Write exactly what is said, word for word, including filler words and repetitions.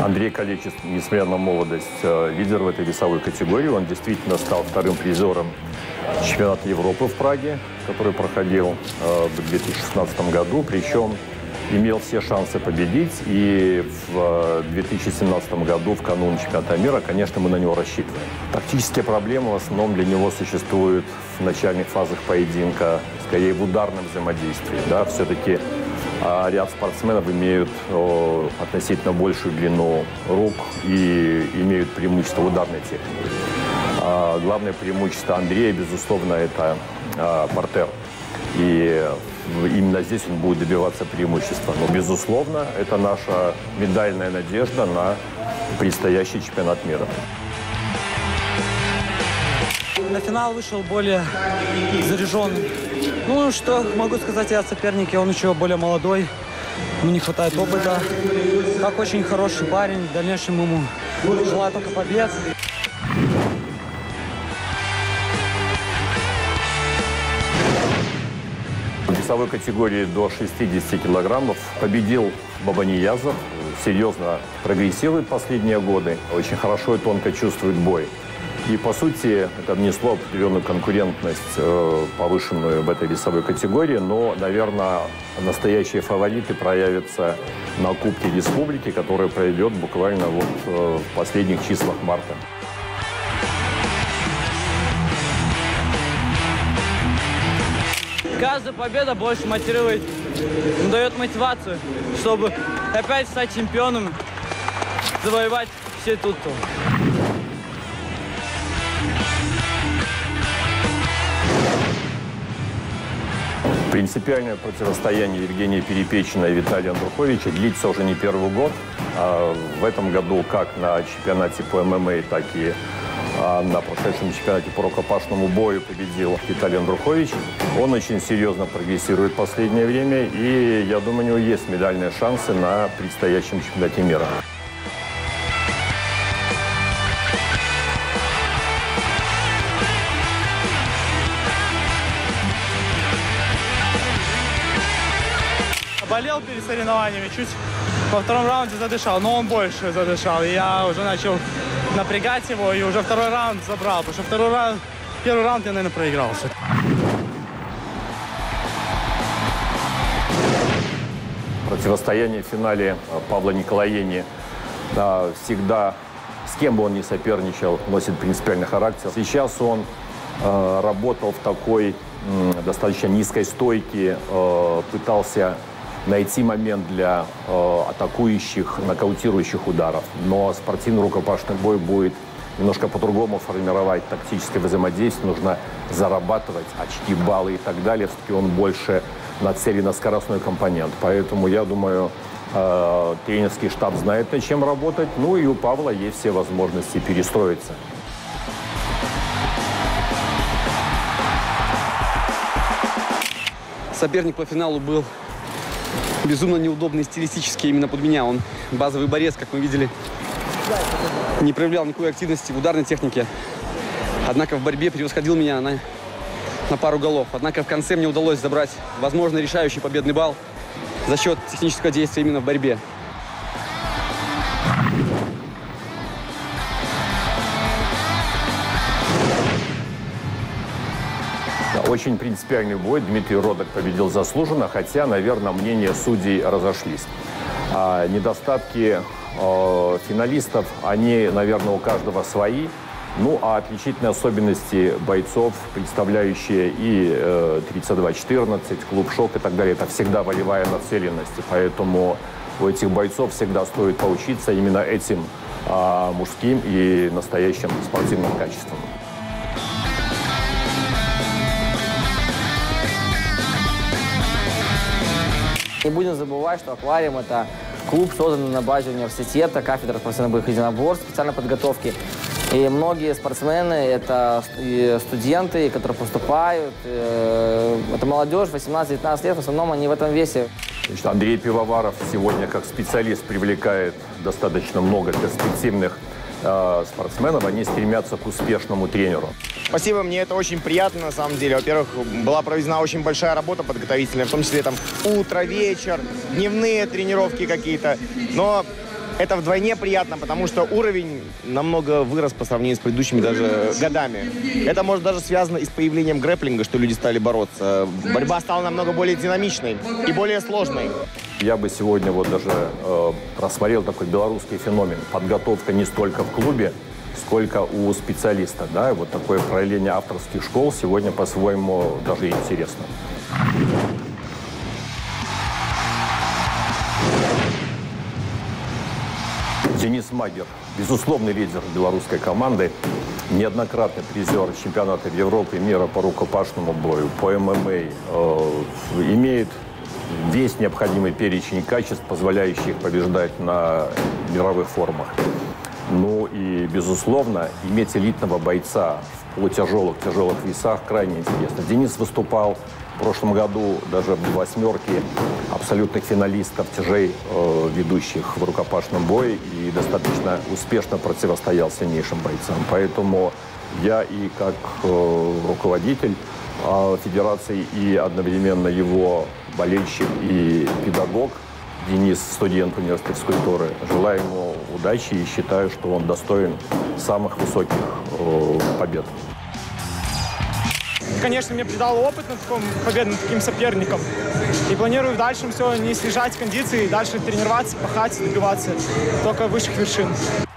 Андрей Калечис, несмотря на молодость, лидер в этой весовой категории. Он действительно стал вторым призером чемпионата Европы в Праге, который проходил в две тысячи шестнадцатом году. Причем имел все шансы победить. И в две тысячи семнадцатом году, в канун чемпионата мира, конечно, мы на него рассчитываем. Тактические проблемы в основном для него существуют в начальных фазах поединка, скорее в ударном взаимодействии. Да? Все-таки а ряд спортсменов имеют о, относительно большую длину рук и имеют преимущество в ударной технике. А главное преимущество Андрея, безусловно, это а, партер. И именно здесь он будет добиваться преимущества. Но, безусловно, это наша медальная надежда на предстоящий чемпионат мира. На финал вышел более заряженный. Ну, что могу сказать я о сопернике, он еще более молодой, ему не хватает опыта. Как очень хороший парень, в дальнейшем ему желаю только побед. В весовой категории до шестидесяти килограммов победил Бабаниязов, серьезно прогрессирует последние годы, очень хорошо и тонко чувствует бой. И, по сути, это внесло определенную конкурентность, э, повышенную в этой весовой категории. Но, наверное, настоящие фавориты проявятся на Кубке Республики, который пройдет буквально вот, э, в последних числах марта. Каждая победа больше мотивирует, дает мотивацию, чтобы опять стать чемпионом, завоевать все титулы. Принципиальное противостояние Евгения Перепечина и Виталия Андруховича длится уже не первый год. В этом году как на чемпионате по эм эм а, так и на прошедшем чемпионате по рукопашному бою победил Виталий Андрухович. Он очень серьезно прогрессирует в последнее время, и я думаю, у него есть медальные шансы на предстоящем чемпионате мира. Болел перед соревнованиями, чуть во втором раунде задышал, но он больше задышал. И я уже начал напрягать его, и уже второй раунд забрал, потому что второй раунд, первый раунд я, наверное, проиграл. Противостояние в финале Павла Николаени да, всегда, с кем бы он ни соперничал, носит принципиальный характер. Сейчас он э, работал в такой э, достаточно низкой стойке, э, пытался найти момент для э, атакующих, нокаутирующих ударов. Но спортивный рукопашный бой будет немножко по-другому формировать тактическое взаимодействие. Нужно зарабатывать очки, баллы и так далее. Все-таки он больше нацелен на скоростной компонент. Поэтому, я думаю, э, тренерский штаб знает, над чем работать. Ну и у Павла есть все возможности перестроиться. Соперник по финалу был безумно неудобный стилистически именно под меня. Он базовый борец, как мы видели, не проявлял никакой активности в ударной технике. Однако в борьбе превосходил меня на, на пару голов. Однако в конце мне удалось забрать, возможно, решающий победный балл за счет технического действия именно в борьбе. Очень принципиальный бой. Дмитрий Родок победил заслуженно, хотя, наверное, мнения судей разошлись. А недостатки э, финалистов, они, наверное, у каждого свои. Ну, а отличительные особенности бойцов, представляющие и э, тридцать два четырнадцать, клуб «Шок» и так далее, это всегда волевая нацеленность. Поэтому у этих бойцов всегда стоит поучиться именно этим э, мужским и настоящим спортивным качествам. Не будем забывать, что «Аквариум» — это клуб, созданный на базе университета, кафедра спортивных боевых единоборств, специальной подготовки. И многие спортсмены — это студенты, которые поступают. Это молодежь, восемнадцать-девятнадцать лет, в основном они в этом весе. Значит, Андрей Пивоваров сегодня как специалист привлекает достаточно много перспективных э, спортсменов. Они стремятся к успешному тренеру. Спасибо, мне это очень приятно, на самом деле. Во-первых, была проведена очень большая работа подготовительная, в том числе там утро, вечер, дневные тренировки какие-то. Но это вдвойне приятно, потому что уровень намного вырос по сравнению с предыдущими даже годами. Это может даже связано и с появлением грэпплинга, что люди стали бороться. Борьба стала намного более динамичной и более сложной. Я бы сегодня вот даже э, рассмотрел такой белорусский феномен. Подготовка не столько в клубе, сколько у специалиста. Да? Вот такое проявление авторских школ сегодня по-своему даже интересно. Денис Магер, безусловный лидер белорусской команды, неоднократный призер чемпионата Европы и мира по рукопашному бою, по эм эм а, э, имеет весь необходимый перечень качеств, позволяющих побеждать на мировых форумах. Ну и, безусловно, иметь элитного бойца в полутяжелых, тяжелых весах крайне интересно. Денис выступал в прошлом году даже в восьмерке абсолютных финалистов, тяжей э, ведущих в рукопашном бое и достаточно успешно противостоял сильнейшим бойцам. Поэтому я и как э, руководитель э, федерации, и одновременно его болельщик и педагог, Денис, студент университета культуры, желаю ему удачи и считаю, что он достоин самых высоких э, побед. Конечно, мне придал опыт на таком победе над таким соперником. И планирую в дальшем все не снижать кондиции, дальше тренироваться, пахать, добиваться только высших вершин.